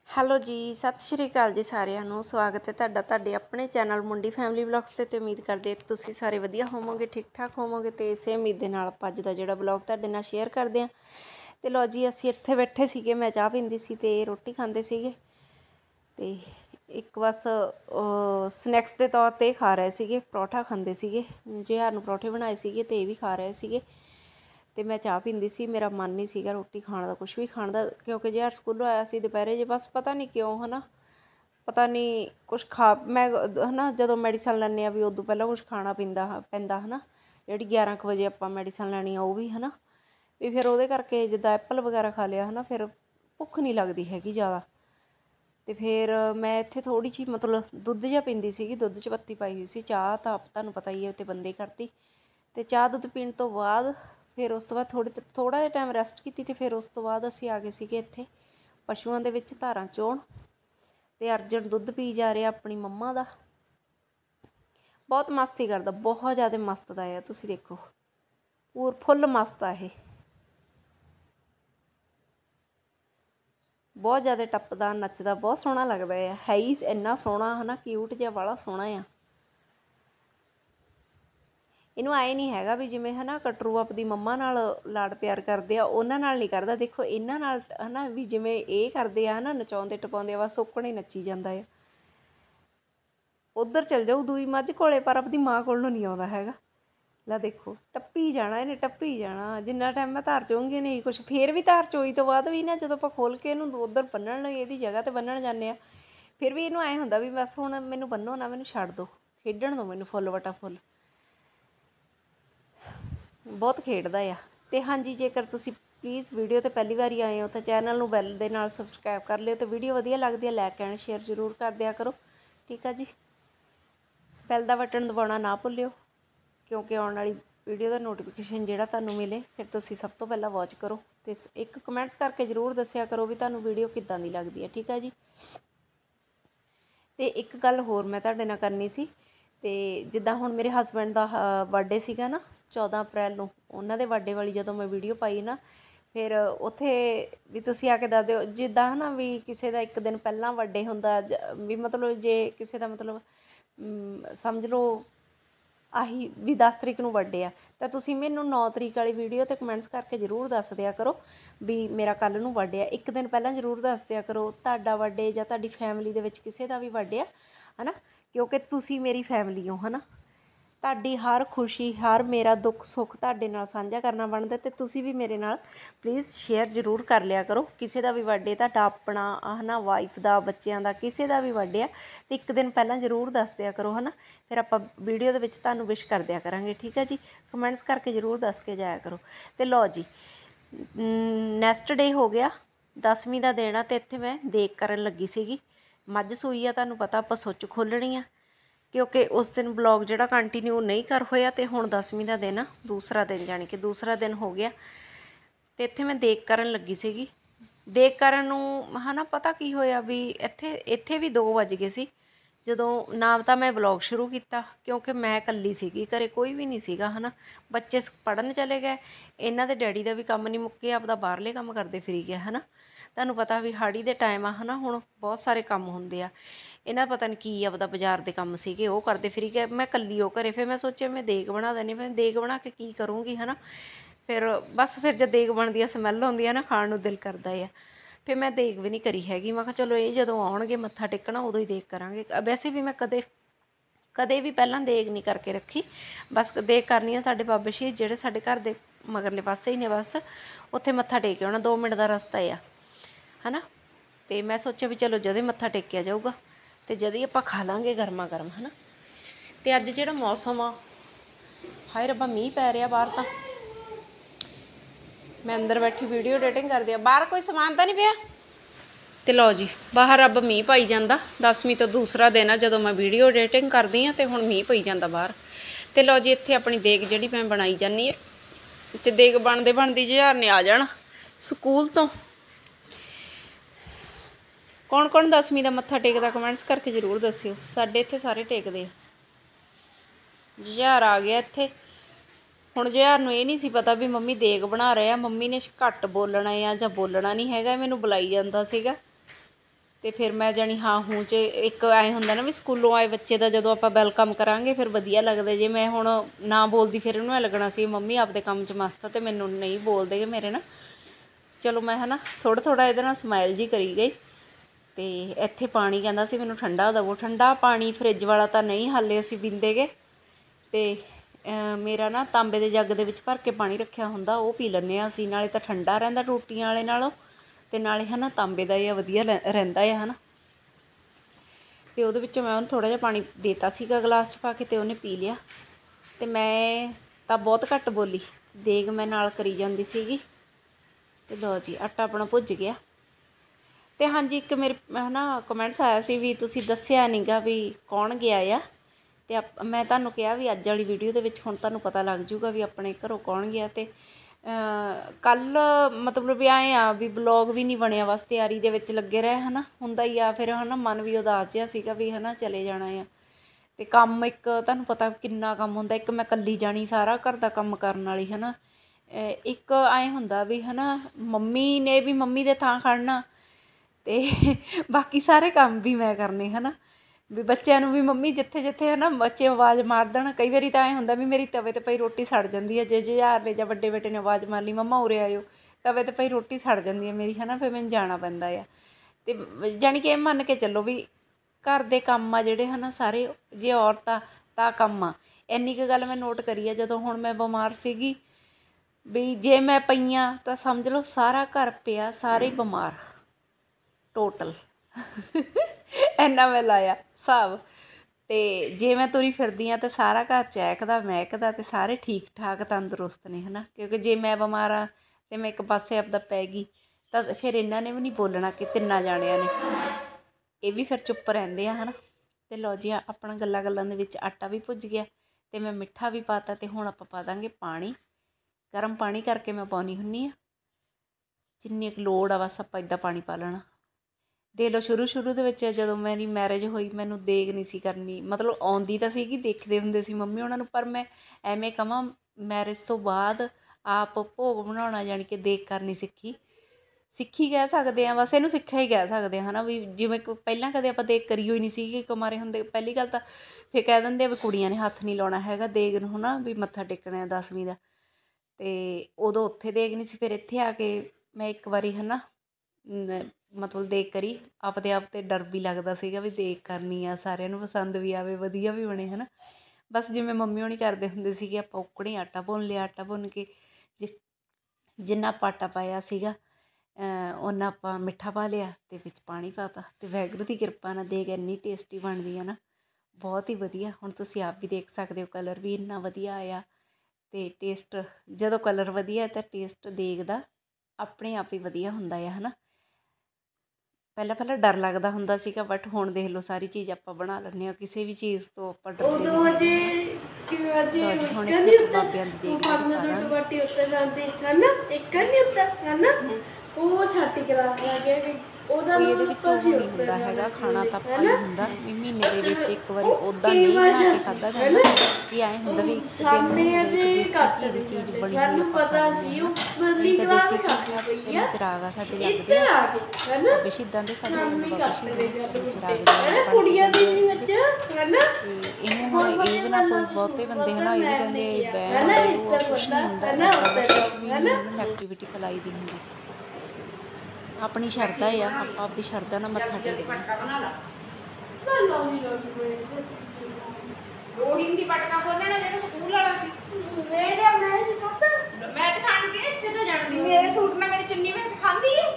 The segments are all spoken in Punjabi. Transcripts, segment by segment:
ਹੈਲੋ ਜੀ, ਸਤਿ ਸ਼੍ਰੀ ਅਕਾਲ ਜੀ ਸਾਰਿਆਂ ਨੂੰ। ਸਵਾਗਤ ਹੈ ਤੁਹਾਡਾ ਤੁਹਾਡੇ ਆਪਣੇ ਚੈਨਲ ਮੁੰਡੀ ਫੈਮਿਲੀ ਵਲੌਗਸ ਤੇ ਉਮੀਦ ਕਰਦੇ ਤੁਸੀਂ ਸਾਰੇ ਵਧੀਆ ਹੋਵੋਗੇ, ਠੀਕ ਠਾਕ ਹੋਵੋਗੇ। ਤੇ ਇਸੇ ਉਮੀਦ ਦੇ ਨਾਲ ਅੱਜ ਦਾ ਜਿਹੜਾ ਵਲੌਗ ਤੁਹਾਡੇ ਨਾਲ ਸ਼ੇਅਰ ਕਰਦੇ ਹਾਂ। ਤੇ ਲਓ ਜੀ, ਅਸੀਂ ਇੱਥੇ ਬੈਠੇ ਸੀਗੇ, ਮੈਂ ਚਾਹ ਪੀਂਦੀ ਸੀ ਤੇ ਰੋਟੀ ਖਾਂਦੇ ਸੀਗੇ। ਤੇ ਇੱਕ ਬਸ ਸਨੈਕਸ ਦੇ ਤੌਰ ਤੇ ਖਾ ਰਹੇ ਸੀਗੇ, ਪਰੌਠਾ ਖਾਂਦੇ ਸੀਗੇ। ਜਿਹਾਰ ਨੂੰ ਪਰੌਠੇ ਬਣਾਏ ਸੀਗੇ ਤੇ ਇਹ ਵੀ ਖਾ ਰਹੇ ਸੀਗੇ। ਤੇ मैं चाह पींदी सी, मेरा मन नहीं सीगा रोटी खाने का, कुछ भी खाने का, क्योंकि जिहार स्कूलों आया सी दोपहरे जे, बस पता नहीं क्यों है ना, पता नहीं कुछ खा मैं है ना जो मैडिसन लैने भी उदों पहला कुछ खाना पैंदा है ना, जी 11 बजे आप मैडिसन लैनी वो भी है ना, भी फिर वो करके जिदा एप्पल वगैरह खा लिया है ना, फिर भुख नहीं लगती हैगी ज़्यादा। तो फिर मैं इत्थे थोड़ी जी मतलब दुध जिहा पींदी सी, दुध च पत्ती पाई हुई सी, चाह तो तुहानूं पता ही है तो बंद ही करती। तो चाह दुध पीण तो बाद फिर उस तो बाद थोड़ा जिहा टाइम रैसट की, तो फिर उस तो बाद असीं आ गए सीगे इत्थे पशुओं दे विच धारां चोण। ते अर्जन दुध पी जा रहा अपनी मम्मा दा, बहुत मस्ती करदा, बहुत ज़्यादा मस्त दा है। तुसीं देखो फुल मस्त आ ये, बहुत ज़्यादा टप्पदा नचदा, बहुत सोहना लगदा है ही इन्ना सोहना है ना, क्यूट जिहा वाला सोहना आ। इनू आए नहीं हैगा भी जिमें है ना कटरू अपनी मम्मा नाल लाड प्यार करते आ, उन्हां नाल नहीं करदा। देखो इन्हां नाल है ना भी जिमें ये करते हैं ना, नचाउंदे टपाउंदे बस ओकणे नच्ची जांदा है। उधर चल जाऊ दूई मझ कोले, पर अपनी माँ कोल नहीं आउंदा हैगा। ला देखो टप्पी जाना इन्हें, टप्पी जाना जिन्ना टाइम मैं धार चोऊँगी नहीं कुछ। फिर भी धार चोई तो बाद भी ना जो आप खोल के इनू उधर बन्नण लई इहदी जगह ते बन्नण जाने, फिर भी इनू ऐ हुंदा भी बस हुण मैनू बन्नो ना, मैनू छड्ड दो, खेडण दो मैनू फुल वटा फुल, बहुत खेडदा आ। ते हाँ जी, जेकर तुसीं प्लीज़ वीडियो तो पहली बार आए हो तो चैनल नूं बैल दे नाल सबसक्राइब कर लियो। तो वीडियो वधिया लगदी है लाइक एंड शेयर जरूर कर दिया करो, ठीक है जी। बैल दा बटन दबाउणा ना भुल्लियो, क्योंकि आउण वाली वीडियो का नोटिफिकेशन जिहड़ा तुहानूं मिले फिर तुसीं सब तो पहला वॉच करो। तो एक कमेंट्स करके जरूर दस्सिया करो भी तुहानूं वीडियो किद्दां दी लगदी है, ठीक है जी। तो एक गल होर मैं तुहाडे नाल करनी सी, ते जिद्दां हुण मेरे हसबैंड दा बर्थडे सीगा ना 14 अप्रैल नूं, उन्हां दे बर्थडे वाली जदों मैं वीडियो पाई ना, फिर उत्थे भी तुसीं आके दस दिओ जिद्दां है ना भी किसी दा एक दिन पहलां बर्थडे हुंदा, भी मतलब जे किसी दा मतलब समझ लो आही भी 10 तरीक नूं बर्थडे आ, तो तुसीं मैनूं 9 तरीक वाली वीडियो ते कमेंट्स करके जरूर दस दिया करो भी मेरा कल नूं बर्थडे आ। एक दिन पहलां जरूर दस दिया करो तुहाडा बर्थडे जां तुहाडी फैमिली दे विच किसी दा भी बर्थडे है ना, क्योंकि तुसीं मेरी फैमिली हो है ना। तुहाडी हर खुशी हर मेरा दुख सुख तुहाडे नाल साझा करना बनदा, ते तुसीं भी मेरे नाल प्लीज़ शेयर जरूर कर लिया करो। किसी का भी बर्थडे तुहाडा अपना है ना, वाइफ का बच्चों का किसी का भी बर्थडे आ, तो एक दिन पहलां जरूर दस दिया करो है ना, फिर आप वीडियो दे विच तुहानूं विश कर दिया करांगे, ठीक है जी। कमेंट्स करके जरूर दस के जाया करो। तो लो जी, नैक्सट डे हो गया, 10वीं का दिन आ, तो इत्थे मैं देख करन लगी सीगी। मझ सूई आ, तुहानूं पता आपां सुच खोलणी आ, क्योंकि उस दिन ब्लॉग जोड़ा कंटीन्यू नहीं कर होया, तो हुण 10वीं का दिन आ, दूसरा दिन जानी कि दूसरा दिन हो गया। तो इत्थे मैं देख करन लगी सीगी, देख करन नूं है ना पता की होया भी इत्थे भी 2 वज गए सी जदों ना तो मैं ब्लॉग शुरू किया, क्योंकि मैं कल्ली सीगी, घरे कोई भी नहीं सीगा है ना। बच्चे पढ़न चले गए, इन्हां दे डैडी का भी काम नहीं मुक्के, आपदा बाहरले काम करते फिरी गए है ना। तुहानूं पता भी हाड़ी दे टाइम आ है ना, हुण बहुत सारे काम हुंदे आ, इन्हां पता नहीं की आपदा बाजार के काम सीगे वो करते फिरी गए, मैं कल्ली वो घरे। फिर मैं सोचा मैं देग बना देनी, मैं देग बना के की करूँगी है ना। फिर बस फिर जब देग बनती है समैल आउंदी है ना, खाण नूं दिल करदा है। फिर मैं देग भी नहीं करी हैगी, मैं कहा चलो ये जदों आउणगे मत्था टेकना उदों ही देग करांगे। वैसे भी मैं कदे भी पहलां देग नहीं करके रखी, बस देग करनी है साडे बाबे शहीद जिहड़े साडे घर दे मगरले पासे ही ने, बस उत्थे मत्था टेक आउणा, 2 मिनट का रस्ता है ना। तो मैं सोचा भी चलो जदों मत्था टेकिया जाऊगा तो जदों आपां खा लांगे गर्मा गर्म है ना। तो अज जिहड़ा मौसम आ, हाय रब्बा मींह पै रहा बाहर, तो मैं अंदर बैठी वीडियो एडिटिंग कर दिया, बाहर कोई समान तो नहीं पिया। तो लो जी, बाहर रब मींह पाई जाता, 10वीं तो दूसरा दिन आ जदों मैं वीडियो एडिटिंग करदी हाँ, तो हुण मींह पई जाता बाहर। तो लो जी, इत्थे अपनी देग जिहड़ी मैं बनाई जानी है, तो देग बनदे बनदी जिहार ने आ जाना स्कूल तो। कौन कौन 10वीं का मत्था टेकदा कमेंट्स करके जरूर दस्सिओ, साडे इत्थे सारे टेकदे। जिहार आ गया इत्थे, हुण जिहार नूं ये नहीं सी पता भी मम्मी देग बना रहे आ, मम्मी ने घट बोलना या जां बोलना नहीं हैगा, मैनूं बुलाई जांदा सीगा। ਤੇ ਫਿਰ ਮੈਂ ਜਾਣੀ ਹਾਂ ਹੂੰ 'ਚ ਇੱਕ ਐਂ ਹੁੰਦਾ ਨਾ ਵੀ ਸਕੂਲੋਂ ਆਏ ਬੱਚੇ ਦਾ ਜਦੋਂ ਆਪਾਂ ਵੈਲਕਮ ਕਰਾਂਗੇ ਫਿਰ ਵਧੀਆ ਲੱਗਦਾ। ਜੇ ਮੈਂ ਹੁਣ ਨਾ ਬੋਲਦੀ ਫਿਰ ਇਹਨੂੰ ਐਂ ਲੱਗਣਾ ਸੀ ਮੰਮੀ ਆਪਦੇ ਕੰਮ 'ਚ ਮਸਤ ਆ ਤੇ ਮੈਨੂੰ ਨਹੀਂ ਬੋਲਦੇ ਮੇਰੇ ਨਾਲ। ਚਲੋ ਮੈਂ ਹੈ ਨਾ ਥੋੜ੍ਹਾ ਇਹਦੇ ਨਾਲ ਸਮਾਈਲ ਜੀ ਕਰੀ ਗਈ। ਅਤੇ ਇੱਥੇ ਪਾਣੀ ਕਹਿੰਦਾ ਸੀ ਮੈਨੂੰ ਠੰਡਾ ਦੇਵੋ, ਠੰਡਾ ਪਾਣੀ ਫਰਿੱਜ ਵਾਲਾ ਤਾਂ ਨਹੀਂ ਹਾਲੇ ਅਸੀਂ ਪੀਂਦੇ ਗੇ। ਅਤੇ ਮੇਰਾ ਨਾ ਤਾਂਬੇ ਦੇ ਜੱਗ ਦੇ ਵਿੱਚ ਭਰ ਕੇ ਪਾਣੀ ਰੱਖਿਆ ਹੁੰਦਾ, ਉਹ ਪੀ ਲੈਂਦੇ ਹਾਂ ਅਸੀਂ। ਨਾਲੇ ਤਾਂ ਠੰਡਾ ਰਹਿੰਦਾ ਟੂਟੀਆਂ ਵਾਲੇ ਨਾਲੋਂ, ਅਤੇ ਨਾਲੇ ਹੈ ਨਾ ਤਾਂਬੇ ਦਾ ਇਹ ਵਧੀਆ ਰਹਿੰਦਾ ਆ ਹੈ ਨਾ। ਅਤੇ ਉਹਦੇ ਵਿੱਚੋਂ ਮੈਂ ਉਹਨੂੰ ਥੋੜ੍ਹਾ ਜਿਹਾ ਪਾਣੀ ਦੇ ਤਾ ਸੀਗਾ ਗਲਾਸ 'ਚ ਪਾ ਕੇ, ਅਤੇ ਉਹਨੇ ਪੀ ਲਿਆ। ਅਤੇ ਮੈਂ ਤਾਂ ਬਹੁਤ ਘੱਟ ਬੋਲੀ, ਦੇਗ ਮੈਂ ਨਾਲ ਕਰੀ ਜਾਂਦੀ ਸੀਗੀ। ਅਤੇ ਲਓ ਜੀ ਆਟਾ ਆਪਣਾ ਭੁੱਜ ਗਿਆ। ਅਤੇ ਹਾਂਜੀ ਇੱਕ ਮੇਰੇ ਹੈ ਨਾ ਕਮੈਂਟਸ ਆਇਆ ਸੀ ਵੀ ਤੁਸੀਂ ਦੱਸਿਆ ਨਹੀਂ ਗਾ ਵੀ ਕੌਣ ਗਿਆ ਆ। ਅਤੇ ਮੈਂ ਤੁਹਾਨੂੰ ਕਿਹਾ ਵੀ ਅੱਜ ਵਾਲੀ ਵੀਡੀਓ ਦੇ ਵਿੱਚ ਹੁਣ ਤੁਹਾਨੂੰ ਪਤਾ ਲੱਗ ਜੂਗਾ ਵੀ ਆਪਣੇ ਘਰੋਂ ਕੌਣ ਗਿਆ। ਅਤੇ ਕੱਲ੍ਹ ਮਤਲਬ ਵੀ ਐਂ ਆ ਵੀ ਬਲੌਗ ਵੀ ਨਹੀਂ ਬਣਿਆ, ਬਸ ਤਿਆਰੀ ਦੇ ਵਿੱਚ ਲੱਗੇ ਰਹੇ ਹੈ ਨਾ। ਹੁੰਦਾ ਹੀ ਆ ਫਿਰ ਹੈ ਨਾ, ਮਨ ਵੀ ਉਦਾਸ ਜਿਹਾ ਸੀਗਾ ਵੀ ਹੈ ਨਾ ਚਲੇ ਜਾਣਾ ਆ। ਅਤੇ ਕੰਮ ਇੱਕ ਤੁਹਾਨੂੰ ਪਤਾ ਕਿੰਨਾ ਕੰਮ ਹੁੰਦਾ, ਇੱਕ ਮੈਂ ਇਕੱਲੀ ਜਾਣੀ ਸਾਰਾ ਘਰ ਦਾ ਕੰਮ ਕਰਨ ਵਾਲੀ ਹੈ ਨਾ। ਇੱਕ ਐਂ ਹੁੰਦਾ ਵੀ ਹੈ ਨਾ ਮੰਮੀ ਨੇ ਵੀ ਮੰਮੀ ਦੇ ਥਾਂ ਖੜ੍ਹਨਾ, ਅਤੇ ਬਾਕੀ ਸਾਰੇ ਕੰਮ ਵੀ ਮੈਂ ਕਰਨੇ ਹੈ ਨਾ। ਵੀ ਬੱਚਿਆਂ ਨੂੰ ਵੀ ਮੰਮੀ ਜਿੱਥੇ ਜਿੱਥੇ ਹੈ ਨਾ ਬੱਚੇ ਆਵਾਜ਼ ਮਾਰ ਦੇਣ। ਕਈ ਵਾਰੀ ਤਾਂ ਐਂ ਹੁੰਦਾ ਵੀ ਮੇਰੀ ਤਵੇ 'ਤੇ ਪਈ ਰੋਟੀ ਸੜ ਜਾਂਦੀ ਹੈ, ਜੇ ਜੁਝਾਰ ਨੇ ਜਾਂ ਵੱਡੇ ਬੇਟੇ ਨੇ ਆਵਾਜ਼ ਮਾਰ ਲਈ ਮੰਮਾ ਉਰੇ ਆਇਓ, ਤਵੇ 'ਤੇ ਪਈ ਰੋਟੀ ਸੜ ਜਾਂਦੀ ਹੈ ਮੇਰੀ ਹੈ ਨਾ, ਫਿਰ ਮੈਨੂੰ ਜਾਣਾ ਪੈਂਦਾ ਆ। ਅਤੇ ਜਾਣੀ ਕਿ ਇਹ ਮੰਨ ਕੇ ਚੱਲੋ ਵੀ ਘਰ ਦੇ ਕੰਮ ਆ ਜਿਹੜੇ ਹੈ ਨਾ ਸਾਰੇ, ਜੇ ਔਰਤ ਆ ਤਾਂ ਕੰਮ ਆ। ਇੰਨੀ ਕੁ ਗੱਲ ਮੈਂ ਨੋਟ ਕਰੀ ਆ ਜਦੋਂ ਹੁਣ ਮੈਂ ਬਿਮਾਰ ਸੀਗੀ ਵੀ ਜੇ ਮੈਂ ਪਈਆਂ ਤਾਂ ਸਮਝ ਲਓ ਸਾਰਾ ਘਰ ਪਿਆ, ਸਾਰੇ ਬਿਮਾਰ ਟੋਟਲ ਇੰਨਾ ਮੈਂ ਲਾਇਆ ਹਿਸਾਬ। ਅਤੇ ਜੇ ਮੈਂ ਤੁਰੀ ਫਿਰਦੀ ਹਾਂ ਤਾਂ ਸਾਰਾ ਘਰ ਚਹਿਕਦਾ ਮਹਿਕਦਾ ਅਤੇ ਸਾਰੇ ਠੀਕ ਠਾਕ ਤੰਦਰੁਸਤ ਨੇ ਹੈ ਨਾ। ਕਿਉਂਕਿ ਜੇ ਮੈਂ ਬਿਮਾਰ ਹਾਂ ਅਤੇ ਮੈਂ ਇੱਕ ਪਾਸੇ ਆਪਦਾ ਪੈ ਗਈ ਤਾਂ ਫਿਰ ਇਹਨਾਂ ਨੇ ਵੀ ਨਹੀਂ ਬੋਲਣਾ ਕਿ ਤਿੰਨਾਂ ਜਾਣਿਆਂ ਨੇ, ਇਹ ਵੀ ਫਿਰ ਚੁੱਪ ਰਹਿੰਦੇ ਆ ਹੈ ਨਾ। ਅਤੇ ਲਓ ਜੀ ਆਪਣਾ ਗੱਲਾਂ ਗੱਲਾਂ ਦੇ ਵਿੱਚ ਆਟਾ ਵੀ ਭੁੱਜ ਗਿਆ ਅਤੇ ਮੈਂ ਮਿੱਠਾ ਵੀ ਪਾ ਤਾ। ਅਤੇ ਹੁਣ ਆਪਾਂ ਪਾ ਦਾਂਗੇ ਪਾਣੀ, ਗਰਮ ਪਾਣੀ ਕਰਕੇ ਮੈਂ ਪਾਉਂਦੀ ਹੁੰਦੀ ਹਾਂ, ਜਿੰਨੀ ਕੁ ਲੋੜ ਆ ਬਸ ਆਪਾਂ ਇੱਦਾਂ ਪਾਣੀ ਪਾ ਲੈਣਾ। ਦੇਖ ਲਓ ਸ਼ੁਰੂ ਦੇ ਵਿੱਚ ਜਦੋਂ ਮੇਰੀ ਮੈਰਿਜ ਹੋਈ ਮੈਨੂੰ ਦੇਗ ਨਹੀਂ ਸੀ ਕਰਨੀ, ਮਤਲਬ ਆਉਂਦੀ ਤਾਂ ਸੀਗੀ, ਦੇਖਦੇ ਹੁੰਦੇ ਸੀ ਮੰਮੀ ਉਹਨਾਂ ਨੂੰ, ਪਰ ਮੈਂ ਐਵੇਂ ਕਹਾਂ ਮੈਰਿਜ ਤੋਂ ਬਾਅਦ ਆਪ ਭੋਗ ਬਣਾਉਣਾ ਜਾਣੀ ਕਿ ਦੇਗ ਕਰਨੀ ਸਿੱਖੀ ਕਹਿ ਸਕਦੇ ਹਾਂ, ਬਸ ਇਹਨੂੰ ਸਿੱਖਿਆ ਹੀ ਕਹਿ ਸਕਦੇ ਹਾਂ ਹੈ ਨਾ। ਵੀ ਜਿਵੇਂ ਪਹਿਲਾਂ ਕਦੇ ਆਪਾਂ ਦੇਗ ਕਰੀ ਹੋਈ ਨਹੀਂ ਸੀਗੀ ਕੁਮਾਰੇ ਹੁੰਦੇ। ਪਹਿਲੀ ਗੱਲ ਤਾਂ ਫਿਰ ਕਹਿ ਦਿੰਦੇ ਆ ਵੀ ਕੁੜੀਆਂ ਨੇ ਹੱਥ ਨਹੀਂ ਲਾਉਣਾ ਹੈਗਾ ਦੇਗ ਨੂੰ ਹੈ ਨਾ, ਵੀ ਮੱਥਾ ਟੇਕਣਾ 10ਵੀਂ ਦਾ। ਅਤੇ ਉਦੋਂ ਉੱਥੇ ਦੇਗ ਨਹੀਂ ਸੀ, ਫਿਰ ਇੱਥੇ ਆ ਕੇ ਮੈਂ ਇੱਕ ਵਾਰੀ ਹੈ ਨਾ ਮਤਲਬ ਦੇਗ ਕਰੀ। ਆਪਦੇ ਆਪ 'ਤੇ ਡਰ ਵੀ ਲੱਗਦਾ ਸੀਗਾ ਵੀ ਦੇਗ ਕਰਨੀ ਆ, ਸਾਰਿਆਂ ਨੂੰ ਪਸੰਦ ਵੀ ਆਵੇ, ਵਧੀਆ ਵੀ ਬਣੇ ਹੈ ਨਾ। ਬਸ ਜਿਵੇਂ ਮੰਮੀ ਹੋਣੀ ਕਰਦੇ ਹੁੰਦੇ ਸੀਗੇ, ਆਪਾਂ ਉੱਕਣੇ ਆਟਾ ਭੁੰਨ ਲਿਆ, ਆਟਾ ਭੁੰਨ ਕੇ ਜਿੰਨਾ ਆਪਾਂ ਆਟਾ ਪਾਇਆ ਸੀਗਾ ਓਨਾ ਆਪਾਂ ਮਿੱਠਾ ਪਾ ਲਿਆ ਅਤੇ ਵਿੱਚ ਪਾਣੀ ਪਾ ਤਾ। ਅਤੇ ਵਾਹਿਗੁਰੂ ਦੀ ਕਿਰਪਾ ਨਾਲ ਦੇਗ ਇੰਨੀ ਟੇਸਟੀ ਬਣਦੀ ਹੈ ਨਾ, ਬਹੁਤ ਹੀ ਵਧੀਆ। ਹੁਣ ਤੁਸੀਂ ਆਪ ਵੀ ਦੇਖ ਸਕਦੇ ਹੋ ਕਲਰ ਵੀ ਇੰਨਾ ਵਧੀਆ ਆਇਆ। ਅਤੇ ਟੇਸਟ ਜਦੋਂ ਕਲਰ ਵਧੀਆ ਤਾਂ ਟੇਸਟ ਦੇਗ ਦਾ ਆਪਣੇ ਆਪ ਹੀ ਵਧੀਆ ਹੁੰਦਾ ਆ ਹੈ ਨਾ। ਪਹਿਲਾਂ ਡਰ ਲੱਗਦਾ ਹੁੰਦਾ ਸੀਗਾ, ਬਟ ਹੁਣ ਦੇਖ ਲਓ ਸਾਰੀ ਚੀਜ਼ ਆਪਾਂ ਬਣਾ ਲੈਂਦੇ ਹਾਂ, ਕਿਸੇ ਵੀ ਚੀਜ਼ ਤੋਂ ਆਪਾਂ ਡਰਦੇ ਨਹੀਂ ਹੈਗੇ। ਲਓ ਜੀ ਹੁਣ ਇੱਥੇ ਆਪਾਂ ਬਾਬਿਆਂ ਦੀ ਦੇਗ ਜਿਹੜੀ ਪਾ ਦਾਂਗੇ। ਉਹ ਛਾਤੀ ਕਲਾਸ ਲੱਗ ਗਿਆ ਕੋਈ ਇਹਦੇ ਵਿੱਚ ਉਹ ਨਹੀਂ ਹੁੰਦਾ ਹੈਗਾ, ਖਾਣਾ ਤਾਂ ਆਪਾਂ ਹੀ ਹੁੰਦਾ ਵੀ ਮਹੀਨੇ ਦੇ ਵਿੱਚ ਇੱਕ ਵਾਰੀ ਉੱਦਾਂ ਨਹੀਂ ਬਣਾ ਕੇ ਖਾਧਾ ਜਾਂਦਾ। ਵੀ ਐਂ ਹੁੰਦਾ ਵੀ ਇੱਕ ਦਿਨ ਮਹੀਨੇ ਦੇ ਵਿੱਚ ਦੇਸੀ ਘੀ ਦੀ ਚੀਜ਼ ਬਣੀ ਹੋਈ ਆਪਾਂ ਖਾ ਲੈਂਦੇ ਹਾਂ ਹੈ ਨਾ। ਨਹੀਂ ਤਾਂ ਦੇਸੀ ਘੀ 3 ਚਰਾਗ ਆ ਸਾਡੇ ਲੱਗਦੇ ਆ ਇੱਥੇ ਬਾਬੇ ਸ਼ਹੀਦਾਂ ਦੇ, ਸਾਡੇ ਪਿੰਡ ਬਾਬਾ ਸ਼ਹੀਦ ਨੇ 3 ਚਰਾਗ ਦੇ ਬਣ ਕੇ ਜਾਂਦੇ ਆ। ਅਤੇ ਇਹਨੂੰ ਹੁਣ ਇਹ ਵੀ ਨਾ ਕੋਈ ਬਹੁਤੇ ਬੰਦੇ ਹੈ ਨਾ ਇਹ ਵੀ ਕਹਿੰਦੇ ਬਹਿਮ ਹੈ ਉਹ ਕੁਛ ਨਹੀਂ ਹੁੰਦਾ, ਇੱਦਾਂ ਦਾ ਕੁਛ ਵੀ ਨਹੀਂ ਇਹਨੂੰ ਨੈਗੇਟਿਵਿਟੀ ਫੈਲਾਈ ਦੀ ਹੁੰਦੀ। ਆਪਣੀ ਸ਼ਰਧਾ ਆ, ਆਪਾਂ ਆਪਦੀ ਸ਼ਰਧਾ ਨਾਲ ਮੱਥਾ ਟੇਕਦੇ ਹਾਂ। ਦੋ ਹਿੰਦੀ ਪਟਕਾ ਖੋਲਣਾ ਜਿਹੜਾ ਸਕੂਲ ਵਾਲਾ ਸੀ ਮੈਚ ਖਾਣ ਕੇ ਇੱਥੇ ਤਾਂ ਜਾਣਦੀ। ਮੇਰੇ ਸੂਟ ਨਾਲ ਮੇਰੀ ਚੁੰਨੀ ਮੈਚ ਖਾਂਦੀ ਹੈ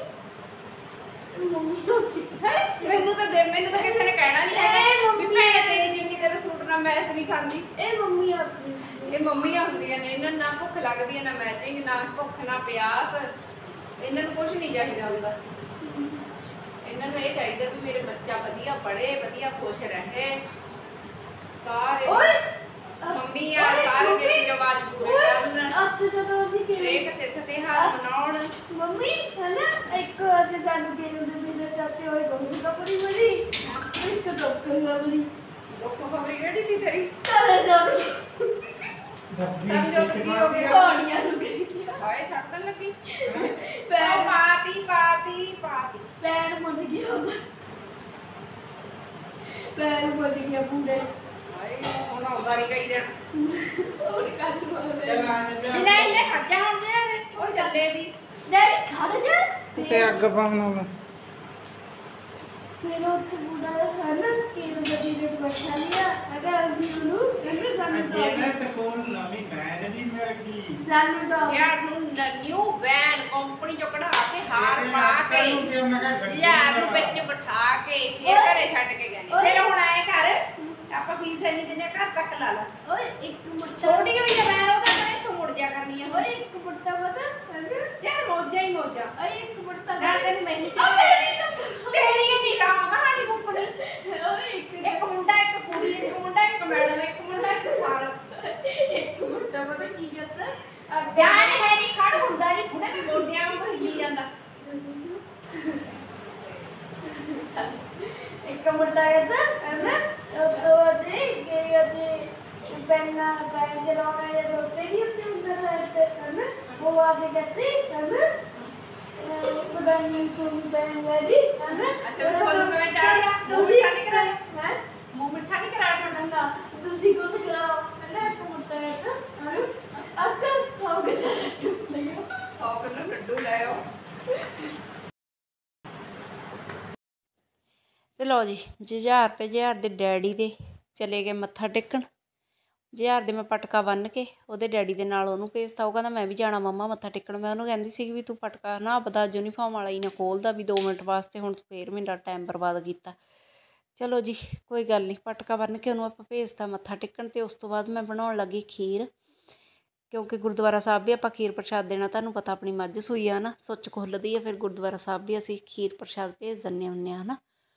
ਮੈਨੂੰ ਤਾਂ ਕਿਸੇ ਨੇ ਕਹਿਣਾ ਨਹੀਂ ਹੈਗਾ ਵੀ ਭੈਣੇ ਤੇਰੀ ਚੁੰਨੀ ਤੇਰੇ ਸੂਟ ਨਾਲ ਮੈਚ ਨਹੀਂ ਖਾਂਦੀ। ਇਹ ਮੰਮੀਆਂ ਹੁੰਦੀਆਂ ਨੇ, ਇਹਨਾਂ ਨੂੰ ਨਾ ਭੁੱਖ ਲੱਗਦੀ ਹੈ ਨਾ ਮੈਚਿੰਗ, ਨਾ ਭੁੱਖ ਨਾ ਪਿਆਸ, ਇਹਨਾਂ ਨੂੰ ਕੁਛ ਨਹੀਂ ਚਾਹੀਦਾ ਹੁੰਦਾ। ਇਹਨਾਂ ਨੂੰ ਇਹ ਚਾਹੀਦਾ ਵੀ ਮੇਰੇ ਬੱਚਾ ਵਧੀਆ ਪੜ੍ਹੇ, ਵਧੀਆ ਖੁਸ਼ ਰਹੇ। ਸਾਰੇ ਮੰਮੀ ਆ ਸਾਰੇ ਰੀਤੀ ਰਿਵਾਜ ਪੂਰੇ ਕਰਨ, ਹਰੇਕ ਤਿੱਥ ਤਿਉਹਾਰ ਮਨਾਉਣ। ਮੰਮੀ ਹੈ ਨਾ ਇੱਕ ਅੱਜ ਜਨਮ ਦਿਨ ਦੇ ਦਿਨ ਚਾਹਤੇ ਹੋਏ ਦੋਸੀ ਕਪੜੀ ਬਣੀ, ਇੱਕ ਦੁੱਖ ਖਬਰੀ। ਦੁੱਖ ਖਬਰੀ ਕਿਹੜੀ ਸੀ ਤੇਰੀ? ਘਰੇ ਜਾ ਕੇ ਸਮਝੋ ਕੀ ਹੋ ਗਿਆ, ਘੋੜੀਆਂ ਨੂੰ ਗਈ ਹਾਏ ਸੱਟਣ ਲੱਗੀ ਪੈਰ ਪਾਤੀ ਪੈਰ ਮੁੱਝ ਗਿਆ ਉਹਦਾ। ਪੈਰ ਬਚ ਗਿਆ ਪੂਰੇ ਹਾਏ ਹੁਣ ਆਉਂਦਾ ਨਹੀਂ ਕਈ ਦਿਨ ਉਹ ਕੱਲ ਨੂੰ ਨਹੀਂ ਲੈ ਖਰਚਾ ਹੁਣ ਜੇ ਉਹ ਚੱਲੇ ਵੀ ਡੈਡੀ ਖੜ ਜਾ ਤੇ ਅੱਗ ਪਾਉਣਾ ਵਾ ਮੇਰਾ ਉੱਥੇ ਬੁੜਾ ਹੈ ਨਾ ਕਿ ਬਜੀ ਦੇ ਬੈਠਾ ਲਿਆ ਅਗਰ ਅਸੀਂ ਉਹਨੂੰ ਕਹਿੰਦੇ ਸਾਨੂੰ ਅੱਗੇ ਨਾ ਸਕੂਲ ਨਵੀਂ ਬੈਨ ਨਹੀਂ ਮਿਲ ਗਈ ਸਾਨੂੰ ਤਾਂ ਯਾਰ ਨੂੰ ਨਿਊ ਵੈਨ ਕੰਪਨੀ ਚੋਂ ਕਢਾ ਕੇ ਹਾਰ ਪਾ ਕੇ ਯਾਰ ਨੂੰ ਵਿੱਚ ਬਿਠਾ ਕੇ ਫੇਰ ਘਰੇ ਛੱਡ ਕੇ ਗਏ ਫਿਰ ਹੁਣ ਆਏ ਘਰ ਆਪਾਂ ਫੀਸ ਨਹੀਂ ਦਿੰਦੇ ਘਰ ਤੱਕ ਲਾ ਲਾ ਓਏ ਇੱਕ ਮੁੱਠਾ ਛੋਟੀ ਹੋਈ ਤਾਂ ਵੈਨ ਉਹਦਾ ਤਾਂ ਇੱਥੋਂ ਮੁੜ ਜਾ ਕਰਨੀ ਆ ਓਏ ਇੱਕ ਮੁੱਠਾ ਪਤਾ ਯਾਰ ਮੋਜਾ ਹੀ ਮੋਜਾ ਓਏ ਇੱਕ ਮੁੱਠਾ ਨਾਲ ਤੈਨੂੰ ਮੈਂ ਨਹੀਂ ਤੇਰੀ ਨਹੀਂ ਰਾਮ ਕਹਾਣੀ ਮੁੱਕਣੀ ਓਏ ਇੱਕ ਮੁੰਡਾ ਇੱਕ ਕੁੜੀ ਇੱਕ ਮੁੰਡਾ ਇੱਕ ਮੈਡਮ ਇੱਕ ਮੁੰਡਾ ਇੱਕ ਸਾਰ ਇੱਕ ਮੁੰਡਾ ਪਤਾ ਕੀ ਕਰਦਾ ਜਾਨ ਹੈ ਨਹੀਂ ਖੜ ਹੁੰਦਾ ਨਹੀਂ ਬੁੜੇ ਦੇ ਗੋਡਿਆਂ ਨੂੰ ਹਿੱਲੀ ਜਾਂਦਾ ਇੱਕ ਮੁੰਡਾ ਕਰਦਾ ਹੈ ਨਾ ਉਹ ਦੇ ਗਏ ਤੇ ਪੈਨਾ ਪੈਨ ਚਲਾਉਣਾ ਜਾਂ ਰੋਤੇ ਨਹੀਂ ਉੱਤੇ ਹੁੰਦਾ ਰਹਿਤੇ ਹੈ ਨਾ ਉਹ ਆਦੇ ਕਰਤੇ ਹੈ ਨਾ ਪਤਾ ਨਹੀਂ ਸੁਣ ਪੈਨ ਲੈਦੀ ਹੈ ਨਾ ਅੱਛਾ ਮੈਂ ਤੁਹਾਨੂੰ ਕਿਵੇਂ ਚਾਹ ਲਿਆ ਤੂੰ ਮਿੱਠਾ ਨਹੀਂ ਕਰਾਇਆ ਹੈ ਮੂੰਹ ਮਿੱਠਾ ਨਹੀਂ ਕਰਾਇਆ ਨਾ ਤੁਸੀਂ ਕੁਝ ਕਰਾਓ ਹੈ ਨਾ ਇੱਕ ਮੁੰਡਾ ਕਰਦਾ ਹੈ ਅੱਕਰ 100 ਕਿਲੋ ਲੱਡੂ ਲਿਓ 100 ਕਿਲੋ ਲੱਡੂ ਲਿਓ ਤੇ ਲਓ ਜੀ ਜੁਝਾਰ ਤੇ ਜੁਝਾਰ ਦੇ ਡੈਡੀ ਦੇ ਚਲੇ ਗਏ ਮੱਥਾ ਟੇਕਣ ਜੁਝਾਰ ਦੇ ਮੈਂ ਪਟਕਾ ਬੰਨ੍ਹ ਕੇ ਉਹਦੇ ਡੈਡੀ ਦੇ ਨਾਲ ਉਹਨੂੰ ਭੇਜਤਾ ਉਹ ਕਹਿੰਦਾ ਮੈਂ ਵੀ ਜਾਣਾ ਮੰਮਾ ਮੱਥਾ ਟੇਕਣ ਮੈਂ ਉਹਨੂੰ ਕਹਿੰਦੀ ਸੀ ਵੀ ਤੂੰ ਪਟਕਾ ਨਾ ਆਪਦਾ ਯੂਨੀਫਾਰਮ ਵਾਲਾ ਹੀ ਨਾ ਖੋਲ੍ਹਦਾ ਵੀ 2 ਮਿੰਟ ਵਾਸਤੇ ਹੁਣ ਫੇਰ ਮੇਰਾ ਟਾਈਮ ਬਰਬਾਦ ਕੀਤਾ ਚਲੋ ਜੀ ਕੋਈ ਗੱਲ ਨਹੀਂ ਪਟਕਾ ਬੰਨ੍ਹ ਕੇ ਉਹਨੂੰ ਆਪਾਂ ਭੇਜਤਾ ਮੱਥਾ ਟੇਕਣ ਅਤੇ ਉਸ ਤੋਂ ਬਾਅਦ ਮੈਂ ਬਣਾਉਣ ਲੱਗੀ ਖੀਰ ਕਿਉਂਕਿ ਗੁਰਦੁਆਰਾ ਸਾਹਿਬ ਵੀ ਆਪਾਂ ਖੀਰ ਪ੍ਰਸ਼ਾਦ ਦੇਣਾ ਤੁਹਾਨੂੰ ਪਤਾ ਆਪਣੀ ਮੱਝ ਸੂਈ ਆ ਨਾ ਸੁੱਚ ਖੁੱਲ੍ਹਦੀ ਆ ਫਿਰ ਗੁਰਦੁਆਰਾ ਸਾਹਿਬ ਵੀ ਅਸੀਂ ਖੀਰ ਪ੍ਰਸ਼ਾਦ ਭੇਜ ਦਿੰਦੇ ਹੁੰਦੇ ਹਾਂ ਹੈ ਨਾ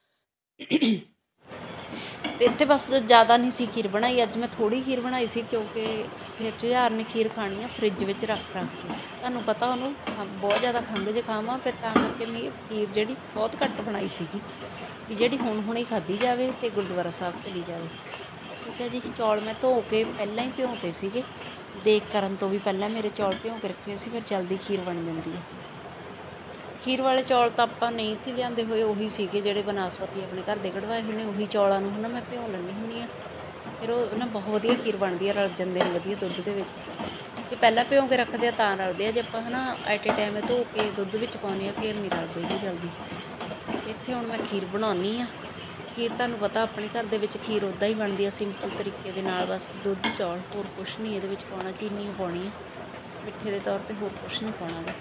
ਅਤੇ ਇੱਥੇ ਬਸ ਜ਼ਿਆਦਾ ਨਹੀਂ ਸੀ ਖੀਰ ਬਣਾਈ ਅੱਜ ਮੈਂ ਥੋੜ੍ਹੀ ਖੀਰ ਬਣਾਈ ਸੀ ਕਿਉਂਕਿ ਫਿਰ ਜੁਝਾਰ ਨੇ ਖੀਰ ਖਾਣੀ ਆ ਫਰਿੱਜ ਵਿੱਚ ਰੱਖ ਕੇ ਤੁਹਾਨੂੰ ਪਤਾ ਉਹਨੂੰ ਬਹੁਤ ਜ਼ਿਆਦਾ ਖੰਘ ਜ਼ੁਕਾਮ ਆ ਫਿਰ ਤਾਂ ਕਰਕੇ ਮੈਂ ਖੀਰ ਜਿਹੜੀ ਬਹੁਤ ਘੱਟ ਬਣਾਈ ਸੀਗੀ ਵੀ ਜਿਹੜੀ ਹੁਣ ਹੁਣੇ ਖਾਧੀ ਜਾਵੇ ਅਤੇ ਗੁਰਦੁਆਰਾ ਸਾਹਿਬ ਚਲੀ ਜਾਵੇ ਠੀਕ ਹੈ ਜੀ ਚੌਲ ਮੈਂ ਧੋ ਕੇ ਪਹਿਲਾਂ ਹੀ ਭਿਉਂਤੇ ਸੀਗੇ ਦੇਖ ਕਰਨ ਤੋਂ ਵੀ ਪਹਿਲਾਂ ਮੇਰੇ ਚੌਲ ਭਿਉਂ ਕੇ ਰੱਖੇ ਸੀ ਫਿਰ ਜਲਦੀ ਖੀਰ ਬਣ ਜਾਂਦੀ ਹੈ ਖੀਰ ਵਾਲੇ ਚੌਲ ਤਾਂ ਆਪਾਂ ਨਹੀਂ ਸੀ ਲਿਆਂਦੇ ਹੋਏ ਉਹੀ ਸੀਗੇ ਜਿਹੜੇ ਬਨਾਸਪਤੀ ਆਪਣੇ ਘਰ ਦੇ ਕਢਵਾਏ ਹੋਏ ਨੇ ਉਹੀ ਚੌਲਾਂ ਨੂੰ ਹੈ ਨਾ ਮੈਂ ਭਿਉਂ ਲੈਂਦੀ ਹੁੰਦੀ ਹਾਂ ਫਿਰ ਉਹ ਨਾ ਬਹੁਤ ਵਧੀਆ ਖੀਰ ਬਣਦੀ ਆ ਰਲ ਜਾਂਦੇ ਨੇ ਵਧੀਆ ਦੁੱਧ ਦੇ ਵਿੱਚ ਜੇ ਪਹਿਲਾਂ ਭਿਉਂ ਕੇ ਰੱਖਦੇ ਆ ਤਾਂ ਰਲਦੇ ਆ ਜੇ ਆਪਾਂ ਹੈ ਨਾ ਐਟ ਏ ਟਾਈਮ ਧੋ ਕੇ ਦੁੱਧ ਵਿੱਚ ਪਾਉਂਦੇ ਆ ਫਿਰ ਨਹੀਂ ਰਲਦੇ ਜੀ ਜਲਦੀ ਇੱਥੇ ਹੁਣ ਮੈਂ ਖੀਰ ਬਣਾਉਂਦੀ ਹਾਂ ਖੀਰ ਤੁਹਾਨੂੰ ਪਤਾ ਆਪਣੇ ਘਰ ਦੇ ਵਿੱਚ ਖੀਰ ਉੱਦਾਂ ਹੀ ਬਣਦੀ ਆ ਸਿੰਪਲ ਤਰੀਕੇ ਦੇ ਨਾਲ ਬਸ ਦੁੱਧ ਚੌਲ ਹੋਰ ਕੁਛ ਨਹੀਂ ਇਹਦੇ ਵਿੱਚ ਪਾਉਣਾ ਚੀਨੀ ਪਾਉਣੀ ਆ ਮਿੱਠੇ ਦੇ ਤੌਰ 'ਤੇ ਹੋਰ ਕੁਛ ਨਹੀਂ ਪਾਉਣਾ ਗਾ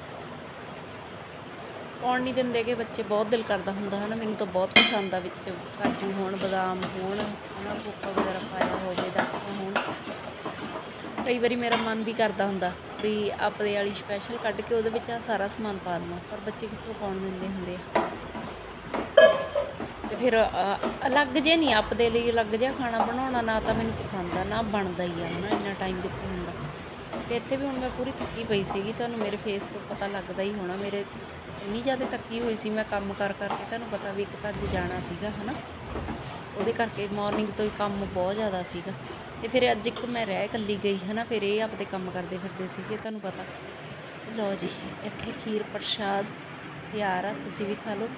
ਪਾਉਣ ਨਹੀਂ ਦਿੰਦੇ ਕਿ ਬੱਚੇ ਬਹੁਤ ਦਿਲ ਕਰਦਾ ਹੁੰਦਾ ਹੈ ਨਾ ਮੈਨੂੰ ਤਾਂ ਬਹੁਤ ਪਸੰਦ ਆ ਵਿੱਚ ਕਾਜੂ ਹੋਣ ਬਦਾਮ ਹੋਣ ਹੈ ਨਾ ਕੋਕਾ ਵਗੈਰਾ ਪਾਇਆ ਹੋਵੇ ਦਾਖਾਂ ਹੋਣ ਕਈ ਵਾਰੀ ਮੇਰਾ ਮਨ ਵੀ ਕਰਦਾ ਹੁੰਦਾ ਵੀ ਆਪਦੇ ਵਾਲੀ ਸਪੈਸ਼ਲ ਕੱਢ ਕੇ ਉਹਦੇ ਵਿੱਚ ਆ ਸਾਰਾ ਸਮਾਨ ਪਾ ਲਵਾਂ ਪਰ ਬੱਚੇ ਕਿੱਥੋਂ ਪਾਉਣ ਦਿੰਦੇ ਹੁੰਦੇ ਆ ਅਤੇ ਫਿਰ ਅਲੱਗ ਜੇ ਨਹੀਂ ਆਪਦੇ ਲਈ ਅਲੱਗ ਜਿਹਾ ਖਾਣਾ ਬਣਾਉਣਾ ਨਾ ਤਾਂ ਮੈਨੂੰ ਪਸੰਦ ਆ ਨਾ ਬਣਦਾ ਹੀ ਆ ਹੈ ਨਾ ਇੰਨਾ ਟਾਈਮ ਕਿੱਥੇ ਹੁੰਦਾ ਅਤੇ ਇੱਥੇ ਵੀ ਹੁਣ ਮੈਂ ਪੂਰੀ ਥੱਕੀ ਪਈ ਸੀਗੀ ਤੁਹਾਨੂੰ ਮੇਰੇ ਫੇਸ ਤੋਂ ਪਤਾ ਲੱਗਦਾ ਹੀ ਹੋਣਾ ਮੇਰੇ ਇੰਨੀ ਜ਼ਿਆਦਾ ਥੱਕੀ ਹੋਈ ਸੀ ਮੈਂ ਕੰਮ ਕਰਕੇ ਤੁਹਾਨੂੰ ਪਤਾ ਵੀ ਇੱਕ ਤਾਂ ਅੱਜ ਜਾਣਾ ਸੀਗਾ ਹੈ ਨਾ ਉਹਦੇ ਕਰਕੇ ਮੋਰਨਿੰਗ ਤੋਂ ਹੀ ਕੰਮ ਬਹੁਤ ਜ਼ਿਆਦਾ ਸੀਗਾ ਅਤੇ ਫਿਰ ਅੱਜ ਇੱਕ ਮੈਂ ਰਹਿ ਇਕੱਲੀ ਗਈ ਹੈ ਨਾ ਫਿਰ ਇਹ ਆਪਦੇ ਕੰਮ ਕਰਦੇ ਫਿਰਦੇ ਸੀਗੇ ਤੁਹਾਨੂੰ ਪਤਾ ਲਓ ਜੀ ਇੱਥੇ ਖੀਰ ਪ੍ਰਸ਼ਾਦ ਤਿਆਰ ਆ ਤੁਸੀਂ ਵੀ ਖਾ ਲਓ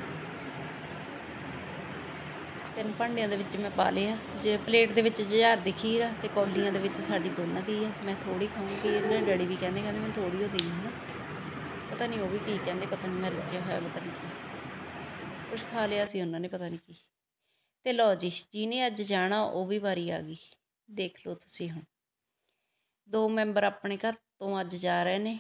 3 ਭਾਂਡਿਆਂ ਦੇ ਵਿੱਚ ਮੈਂ ਪਾ ਲਿਆ ਜੇ ਪਲੇਟ ਦੇ ਵਿੱਚ ਜੁਝਾਰ ਦੀ ਖੀਰ ਆ ਅਤੇ ਕੌਲੀਆਂ ਦੇ ਵਿੱਚ ਸਾਡੀ ਦੋਨਾਂ ਦੀ ਆ ਮੈਂ ਥੋੜ੍ਹੀ ਖਾਊਂਗੀ ਇਹਨਾਂ ਡੈਡੀ ਵੀ ਕਹਿੰਦੇ ਮੈਨੂੰ ਥੋੜ੍ਹੀ ਓ ਦੇਣੀ ਹੈ ਨਾ ਪਤਾ ਨਹੀਂ ਉਹ ਵੀ ਕੀ ਕਹਿੰਦੇ ਪਤਾ ਨਹੀਂ ਮੈਂ ਰੱਜਿਆ ਹੋਇਆ ਪਤਾ ਨਹੀਂ ਕੀ ਕੁਛ ਖਾ ਲਿਆ ਸੀ ਉਹਨਾਂ ਨੇ ਪਤਾ ਨਹੀਂ ਕੀ ਅਤੇ ਲਓ ਜੀ ਜਿਹਨੇ ਅੱਜ ਜਾਣਾ ਉਹ ਵੀ ਵਾਰੀ ਆ ਗਈ ਦੇਖ ਲਓ ਤੁਸੀਂ ਹੁਣ 2 ਮੈਂਬਰ ਆਪਣੇ ਘਰ ਤੋਂ ਅੱਜ ਜਾ ਰਹੇ ਨੇ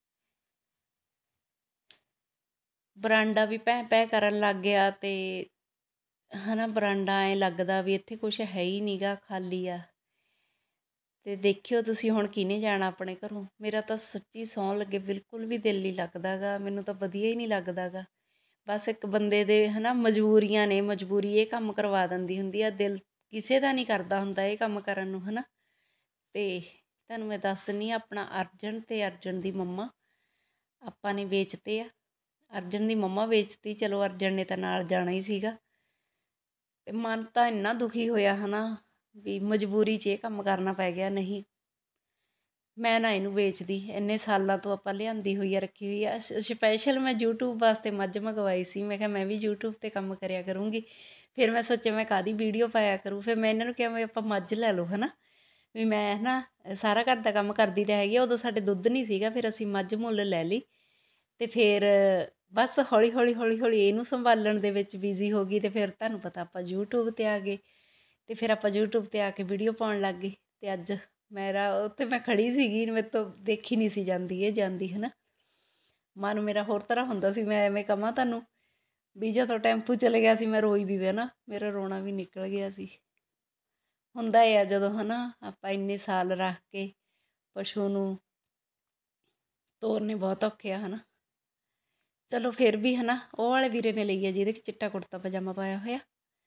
ਬਰਾਂਡਾ ਵੀ ਭੈਂ ਭੈਂ ਕਰਨ ਲੱਗ ਗਿਆ ਅਤੇ ਹੈ ਨਾ ਬਰਾਂਡਾ ਐਂ ਲੱਗਦਾ ਵੀ ਇੱਥੇ ਕੁਛ ਹੈ ਹੀ ਨਹੀਂ ਗਾ ਖਾਲੀ ਆ ਅਤੇ ਦੇਖਿਓ ਤੁਸੀਂ ਹੁਣ ਕਿਹਨੇ ਜਾਣਾ ਆਪਣੇ ਘਰੋਂ ਮੇਰਾ ਤਾਂ ਸੱਚੀ ਸਹੁੰ ਲੱਗੇ ਬਿਲਕੁਲ ਵੀ ਦਿਲ ਨਹੀਂ ਲੱਗਦਾ ਗਾ ਮੈਨੂੰ ਤਾਂ ਵਧੀਆ ਹੀ ਨਹੀਂ ਲੱਗਦਾ ਗਾ ਬਸ ਇੱਕ ਬੰਦੇ ਦੇ ਹੈ ਨਾ ਮਜਬੂਰੀਆਂ ਨੇ ਮਜਬੂਰੀ ਇਹ ਕੰਮ ਕਰਵਾ ਦਿੰਦੀ ਹੁੰਦੀ ਆ ਦਿਲ ਕਿਸੇ ਦਾ ਨਹੀਂ ਕਰਦਾ ਹੁੰਦਾ ਇਹ ਕੰਮ ਕਰਨ ਨੂੰ ਹੈ ਨਾ ਅਤੇ ਤੁਹਾਨੂੰ ਮੈਂ ਦੱਸ ਦਿੰਦੀ ਹਾਂ ਆਪਣਾ ਅਰਜਨ ਅਤੇ ਅਰਜਨ ਦੀ ਮੰਮਾ ਆਪਾਂ ਨੇ ਵੇਚਤੇ ਆ ਅਰਜਨ ਦੀ ਮੰਮਾ ਵੇਚਤੀ ਚਲੋ ਅਰਜਨ ਨੇ ਤਾਂ ਨਾਲ ਜਾਣਾ ਹੀ ਸੀਗਾ ਅਤੇ ਮਨ ਤਾਂ ਇੰਨਾ ਦੁਖੀ ਹੋਇਆ ਹੈ ਨਾ ਵੀ ਮਜਬੂਰੀ 'ਚ ਇਹ ਕੰਮ ਕਰਨਾ ਪੈ ਗਿਆ ਨਹੀਂ ਮੈਂ ਨਾ ਇਹਨੂੰ ਵੇਚਦੀ, ਇੰਨੇ ਸਾਲਾਂ ਤੋਂ ਆਪਾਂ ਲਿਆਂਦੀ ਹੋਈ ਆ, ਰੱਖੀ ਹੋਈ ਆ। ਸਪੈਸ਼ਲ ਮੈਂ YouTube ਵਾਸਤੇ ਮੱਝ ਮੰਗਵਾਈ ਸੀ। ਮੈਂ ਕਿਹਾ ਮੈਂ ਵੀ YouTube 'ਤੇ ਕੰਮ ਕਰਿਆ ਕਰੂੰਗੀ। ਫਿਰ ਮੈਂ ਸੋਚਿਆ ਮੈਂ ਕਾਹਦੀ ਵੀਡੀਓ ਪਾਇਆ ਕरूँ। ਫਿਰ ਮੈਂ ਇਹਨਾਂ ਨੂੰ ਕਿਹਾ ਵੀ ਆਪਾਂ ਮੱਝ ਲੈ ਲਓ ਹੈ ਨਾ, ਵੀ ਮੈਂ ਨਾ ਸਾਰਾ ਘਰ ਦਾ ਕੰਮ ਕਰਦੀ ਤਾਂ ਹੈਗੀ ਆ। ਉਦੋਂ ਸਾਡੇ ਦੁੱਧ ਨਹੀਂ ਸੀਗਾ, ਫਿਰ ਅਸੀਂ ਮੱਝ ਮੁੱਲ ਲੈ ਲਈ। ਅਤੇ ਫਿਰ ਬਸ ਹੌਲੀ ਹੌਲੀ ਇਹਨੂੰ ਸੰਭਾਲਣ ਦੇ ਵਿੱਚ ਬਿਜ਼ੀ ਹੋ ਗਈ। ਅਤੇ ਫਿਰ ਤੁਹਾਨੂੰ ਪਤਾ ਆਪਾਂ YouTube 'ਤੇ ਆ ਗਏ, ਅਤੇ ਫਿਰ ਆਪਾਂ YouTube 'ਤੇ ਆ ਕੇ ਵੀਡੀਓ ਪਾਉਣ ਲੱਗ ਗਏ। ਅਤੇ ਅੱਜ ਮੇਰਾ ਉੱਥੇ ਮੈਂ ਖੜ੍ਹੀ ਸੀਗੀ, ਮੇਰੇ ਤੋਂ ਦੇਖੀ ਨਹੀਂ ਸੀ ਜਾਂਦੀ ਹੈ ਨਾ। ਮਨ ਮੇਰਾ ਹੋਰ ਤਰ੍ਹਾਂ ਹੁੰਦਾ ਸੀ। ਮੈਂ ਐਵੇਂ ਕਹਾਂ ਤੁਹਾਨੂੰ ਵੀ ਜਦੋਂ ਟੈਂਪੂ ਚਲੇ ਗਿਆ ਸੀ, ਮੈਂ ਰੋਈ ਵੀ ਹੈ ਨਾ, ਮੇਰਾ ਰੋਣਾ ਵੀ ਨਿਕਲ ਗਿਆ ਸੀ। ਹੁੰਦਾ ਇਹ ਆ ਜਦੋਂ ਹੈ ਨਾ ਆਪਾਂ ਇੰਨੇ ਸਾਲ ਰੱਖ ਕੇ ਪਸ਼ੂ ਨੂੰ ਤੋਰਨੇ ਬਹੁਤ ਔਖੇ ਆ ਹੈ ਨਾ। ਚਲੋ ਫਿਰ ਵੀ ਹੈ ਨਾ, ਉਹ ਵਾਲੇ ਵੀਰੇ ਨੇ ਲਈ ਆ ਜਿਹਦੇ ਚਿੱਟਾ ਕੁੜਤਾ ਪਜਾਮਾ ਪਾਇਆ ਹੋਇਆ,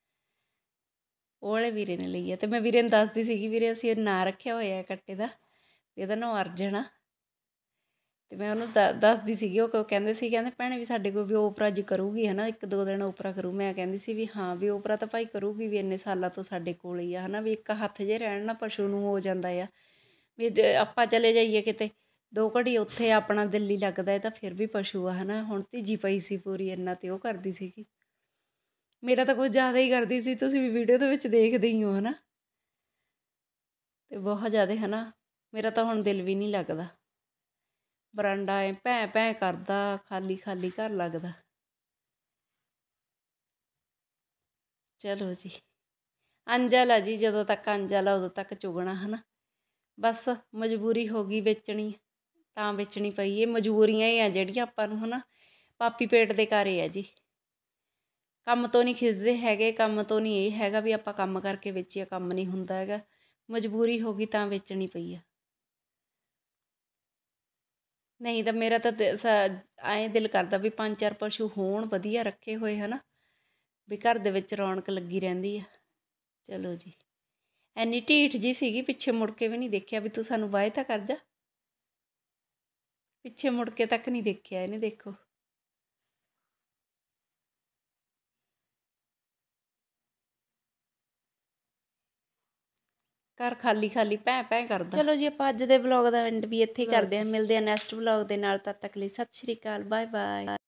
ਉਹ ਵਾਲੇ ਵੀਰੇ ਨੇ ਲਈ ਆ। ਅਤੇ ਮੈਂ ਵੀਰੇ ਨੂੰ ਦੱਸਦੀ ਸੀਗੀ, ਵੀਰੇ ਅਸੀਂ ਨਾਂ ਰੱਖਿਆ ਹੋਇਆ ਕੱਟੇ ਦਾ, ਇਹਦਾ ਨਾਂ ਅਰਜਨ ਆ। ਅਤੇ ਮੈਂ ਉਹਨੂੰ ਦੱਸਦੀ ਸੀਗੀ, ਉਹ ਕਹਿੰਦੇ ਭੈਣੇ ਵੀ ਸਾਡੇ ਕੋਲ ਵੀ ਓਪਰਾ ਜੀ ਕਰੂਗੀ ਹੈ ਨਾ, 1-2 ਦਿਨ ਓਪਰਾ ਕਰੂ। ਮੈਂ ਕਹਿੰਦੀ ਸੀ ਵੀ ਹਾਂ ਵੀ ਓਪਰਾ ਤਾਂ ਭਾਈ ਕਰੂਗੀ, ਵੀ ਇੰਨੇ ਸਾਲਾਂ ਤੋਂ ਸਾਡੇ ਕੋਲ ਹੀ ਆ ਹੈ ਨਾ, ਵੀ ਇੱਕ ਹੱਥ ਜੇ ਰਹਿਣ ਨਾ ਪਸ਼ੂ ਨੂੰ ਹੋ ਜਾਂਦਾ ਆ ਵੀ ਆਪਾਂ ਚਲੇ ਜਾਈਏ ਕਿਤੇ 2 ਘੜੀ ਉੱਥੇ ਆਪਣਾ ਦਿਲ ਹੀ ਲੱਗਦਾ। ਇਹ ਤਾਂ ਫਿਰ ਵੀ ਪਸ਼ੂ ਆ ਹੈ ਨਾ। ਹੁਣ ਤੀਜੀ ਪਈ ਸੀ ਪੂਰੀ, ਇੰਨਾ ਅਤੇ ਉਹ ਕਰਦੀ ਸੀਗੀ। ਮੇਰਾ ਤਾਂ ਕੁਝ ਜ਼ਿਆਦਾ ਹੀ ਕਰਦੀ ਸੀ, ਤੁਸੀਂ ਵੀ ਵੀਡੀਓ ਦੇ ਵਿੱਚ ਦੇਖਦੇ ਹੀ ਹੋ ਹੈ ਨਾ। ਅਤੇ ਬਹੁਤ ਜ਼ਿਆਦਾ ਹੈ ਨਾ, ਮੇਰਾ ਤਾਂ ਹੁਣ ਦਿਲ ਵੀ ਨਹੀਂ ਲੱਗਦਾ। ਬਰਾਂਡਾ ਐ ਭੈਂ ਭੈਂ ਕਰਦਾ, ਖਾਲੀ ਘਰ ਲੱਗਦਾ। ਚਲੋ ਜੀ, ਅੰਜਲ ਆ ਜੀ, ਜਦੋਂ ਤੱਕ ਅੰਜਲ ਆ ਉਦੋਂ ਤੱਕ ਚੁਗਣਾ ਹੈ ਨਾ। ਬਸ ਮਜਬੂਰੀ ਹੋ ਗਈ ਵੇਚਣੀ, ਤਾਂ ਵੇਚਣੀ ਪਈ। ਇਹ ਮਜਬੂਰੀਆਂ ਹੀ ਆ ਜਿਹੜੀਆਂ ਆਪਾਂ ਨੂੰ ਹੈ ਨਾ ਪਾਪੀ ਪੇਟ ਦੇ ਘਰ ਆ ਜੀ। ਕੰਮ ਤੋਂ ਨਹੀਂ ਖਿੱਚਦੇ ਹੈਗੇ, ਕੰਮ ਤੋਂ ਨਹੀਂ ਇਹ ਹੈਗਾ ਵੀ ਆਪਾਂ ਕੰਮ ਕਰਕੇ ਵੇਚੀਏ, ਕੰਮ ਨਹੀਂ ਹੁੰਦਾ ਹੈਗਾ। ਮਜਬੂਰੀ ਹੋ ਗਈ ਤਾਂ ਵੇਚਣੀ ਪਈ ਆ। ਨਹੀਂ ਤਾਂ ਮੇਰਾ ਤਾਂ ਐਂ ਦਿਲ ਕਰਦਾ ਵੀ 5-4 ਪਸ਼ੂ ਹੋਣ ਵਧੀਆ ਰੱਖੇ ਹੋਏ ਹੈ ਨਾ, ਵੀ ਘਰ ਦੇ ਵਿੱਚ ਰੌਣਕ ਲੱਗੀ ਰਹਿੰਦੀ ਆ। ਚਲੋ ਜੀ, ਐਨੀ ਢੀਠ ਜੀ ਸੀਗੀ, ਪਿੱਛੇ ਮੁੜ ਕੇ ਵੀ ਨਹੀਂ ਦੇਖਿਆ ਵੀ ਤੂੰ ਸਾਨੂੰ ਬਾਏ ਤਾਂ ਕਰ ਜਾ। ਪਿੱਛੇ ਮੁੜ ਕੇ ਤੱਕ ਨਹੀਂ ਦੇਖਿਆ ਇਹਨੇ, ਦੇਖੋ। ਘਰ ਖਾਲੀ ਭੈਂ ਭੈਂ ਕਰਦਾ। ਚਲੋ ਜੀ, ਆਪਾਂ ਅੱਜ ਦੇ ਵਲੌਗ ਦਾ ਐਂਡ ਵੀ ਇੱਥੇ ਹੀ ਕਰਦੇ ਹਾਂ। ਮਿਲਦੇ ਹਾਂ ਨੈਕਸਟ ਵਲੌਗ ਦੇ ਨਾਲ। ਤਦ ਤੱਕ ਲਈ ਸਤਿ ਸ਼੍ਰੀ ਅਕਾਲ, ਬਾਏ ਬਾਏ।